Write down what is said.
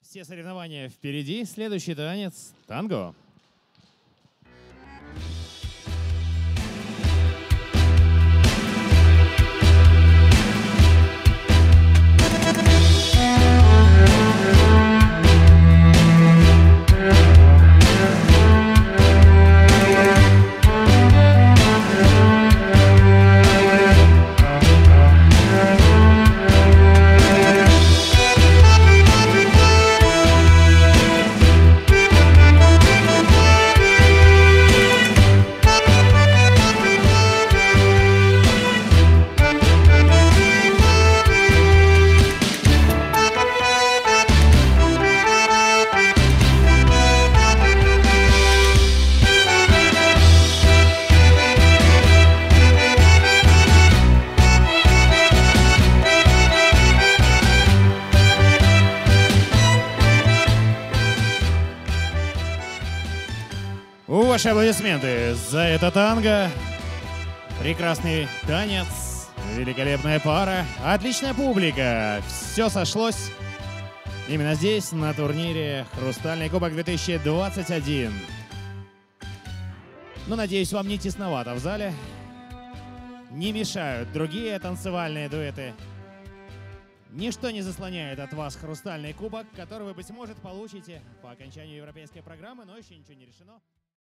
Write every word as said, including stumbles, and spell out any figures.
Все соревнования впереди. Следующий танец — танго. Ваши аплодисменты за это танго. Прекрасный танец, великолепная пара, отличная публика. Все сошлось именно здесь, на турнире «Хрустальный кубок две тысячи двадцать один». Ну, надеюсь, вам не тесновато в зале. Не мешают другие танцевальные дуэты. Ничто не заслоняет от вас хрустальный кубок, который вы, быть может, получите по окончанию европейской программы, но еще ничего не решено.